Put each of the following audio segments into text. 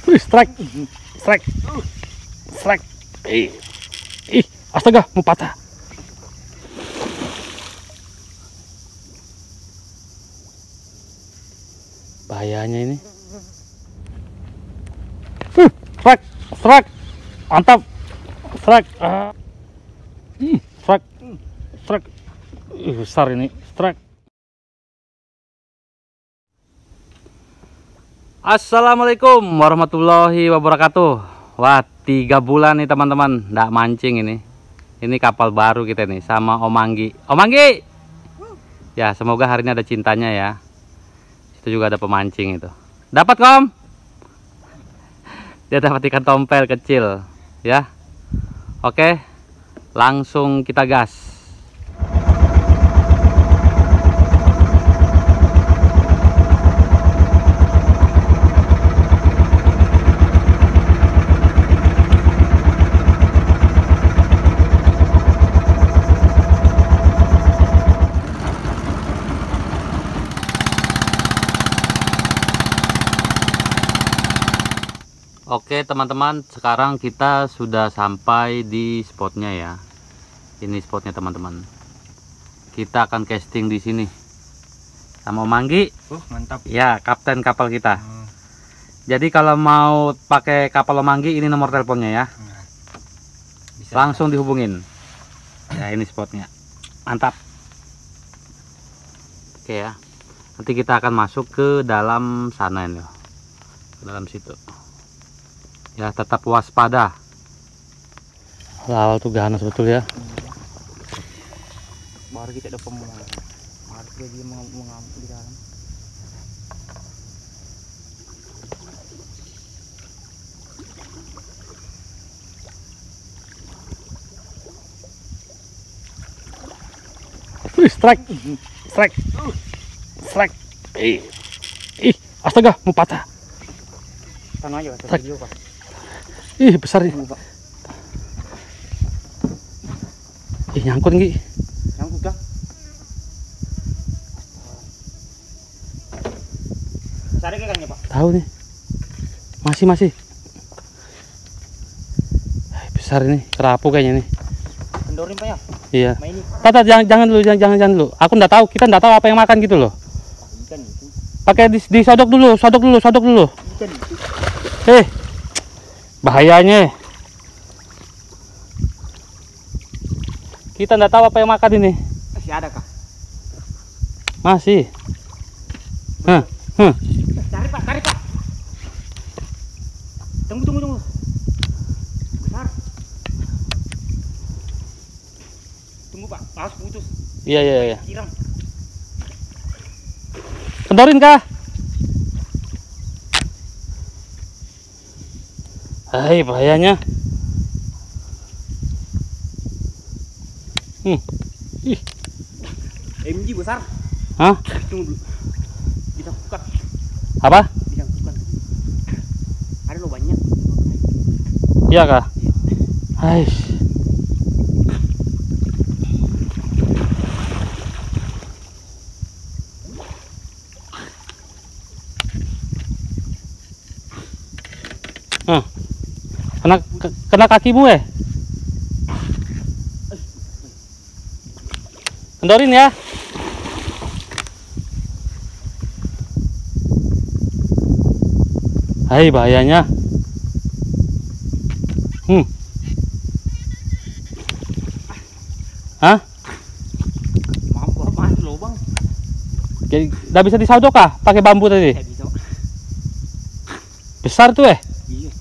Strike. Strike. Strike. Ih, astaga, mau patah. Bahayanya ini. Strike. Strike. Mantap. Strike. Strike. Strike. Besar ini. Strike. Assalamualaikum warahmatullahi wabarakatuh. Wah, 3 bulan nih teman-teman nggak mancing ini. Ini kapal baru kita nih sama Om Anggi. Om Anggi. Ya, semoga hari ini ada cintanya ya. Itu juga ada pemancing itu. Dapat, Kom? Dia dapat ikan tompel kecil ya. Oke. Langsung kita gas. Oke teman-teman, sekarang kita sudah sampai di spotnya ya. Ini spotnya teman-teman. Kita akan casting di sini sama Om Anggi. Mantap. Ya, kapten kapal kita. Jadi kalau mau pakai kapal Om Anggi, ini nomor teleponnya ya. Bisa langsung dihubungin. Ya, ini spotnya. Mantap. Oke ya. Nanti kita akan masuk ke dalam sana ini loh. Ke dalam situ. Ya, tetap waspada. Awal tuh ganas betul ya. Baru kita ada pemulangan. Baru dia mengambil di dalam. Strike. Strike. Strike. Ih, astaga, mau patah. Tanah aja, Pak. Video, Pak. Ih, besar nih. Ih, nyangkut Nggi. Nyangkut kah? Cari kayaknya, Pak. Tahu nih. Masih. Besar ini, kerapu kayaknya nih. Kendorin, Pak ya? Iya. Main ini. Tata, jangan dulu. Aku nggak tahu, kita nggak tahu apa yang makan gitu loh. Ikan itu. Pakai disodok dulu. Ikan itu. Bahayanya. Kita nggak tahu apa yang makan ini. Masih ada kah? Masih. Cari, Pak. Tunggu. Besar. Tunggu, Pak. Harus putus. Iya. Siram. Kendorin kah? Hai, bahayanya. Ih. MG besar. Hah? Tunggu dulu. Bisa buka. Apa? Bisa buka. Ada lo banyak. Iya kah? Hai. Kena kakimu Kendorin ya. Hai, bahayanya. Hah? Mampu apa lubang? Jadi udah bisa disodok kah pakai bambu tadi? Bisa. Besar tuh Iya.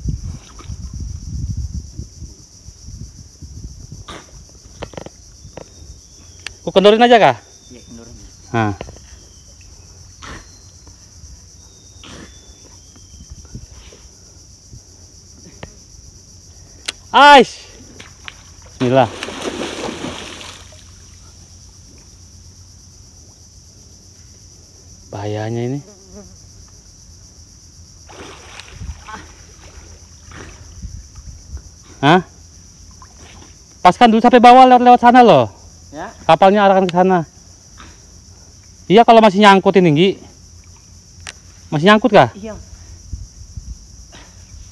Aku kendorin aja kah? Iya, kendorin. Nah. Ais. Bismillah. Bahayanya ini. Hah? Paskan dulu sampai bawah lewat sana loh. Ya. Kapalnya arahkan ke sana. Iya, kalau masih nyangkut ini, Nggi. Masih nyangkut kah? Iya.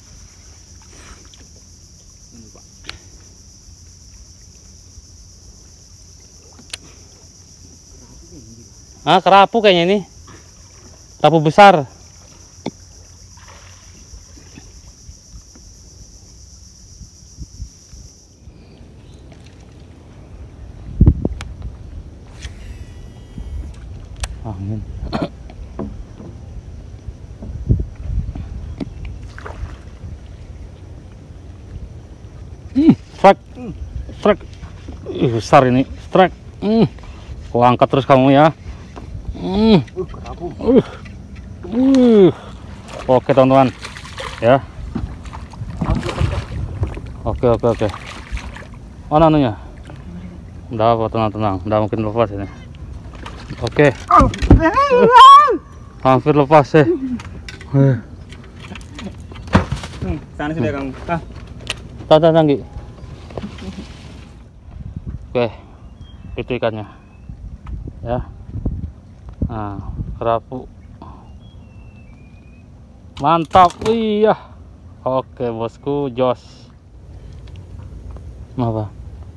Ah, kerapu kayaknya ini. Kerapu besar. Angin. Strike. Strike. Besar ini. Strike. Kau angkat terus kamu ya. Oke teman-teman. Ya. Oke. Oh anunya. Udah apa, tenang. Udah mungkin lepas ini. Oke. Hampir lepas ya. Sana sudah kamu. Tanggi. Oke. Itu ikannya. Ya. Nah, kerapu. Mantap. Iya. Oke, bosku, jos. Apa?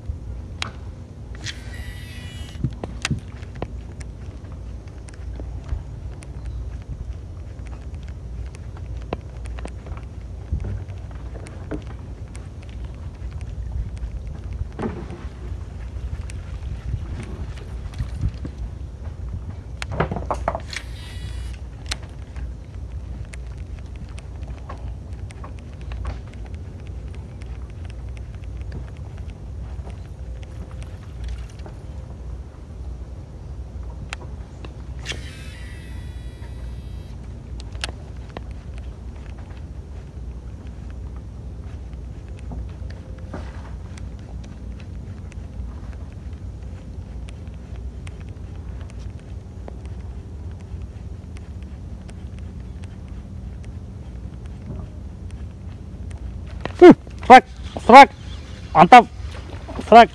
Strike, mantap, strike,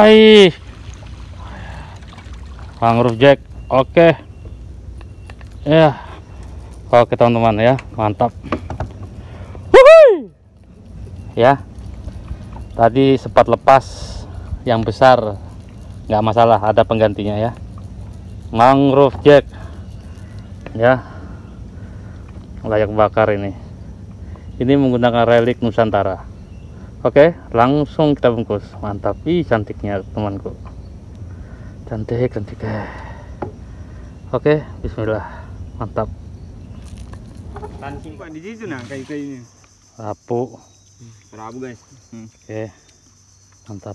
mangrove jack, oke, ya, oke teman-teman ya, mantap, ya, tadi sempat lepas yang besar, nggak masalah, ada penggantinya ya, mangrove jack, ya, layak bakar ini menggunakan relik Nusantara. Oke, langsung kita bungkus. Mantap. Ih, cantiknya temanku. Cantik. Oke, bismillah. Mantap. Langsung Pak di situ nah kayu-kayunya. Kerapu. Kerapu guys. Oke. Mantap.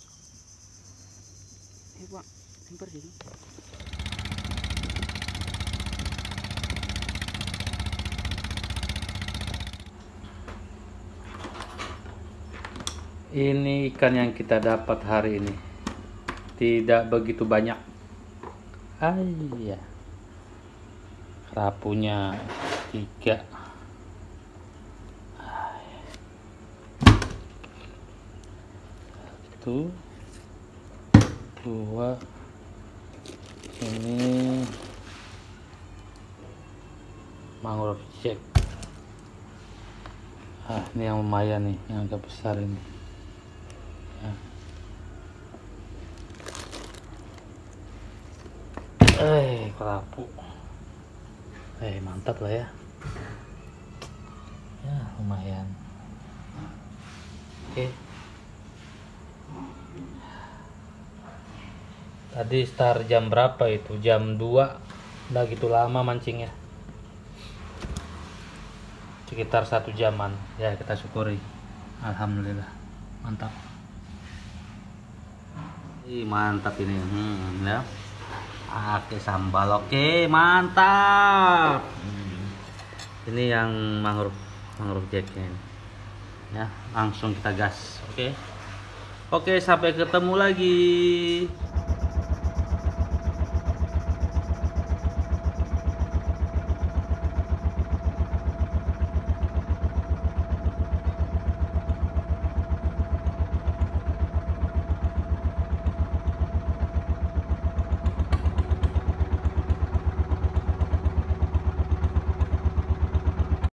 Pak, lempar sini. Ini ikan yang kita dapat hari ini. Tidak begitu banyak. Iya. Kerapunya 3. Satu, 2. Ini mangrove jack. Ini yang lumayan nih, yang agak besar ini. Kerapu. Mantap lah ya. Ya, lumayan. Oke. Tadi start jam berapa itu? Jam 2. Udah gitu lama mancingnya. Sekitar 1 jaman. Ya, kita syukuri. Alhamdulillah. Mantap. Mantap ini. Ya. Oke, sambal. Oke, mantap. Ini yang mangrove jacknya ini. Ya, langsung kita gas. Oke, sampai ketemu lagi.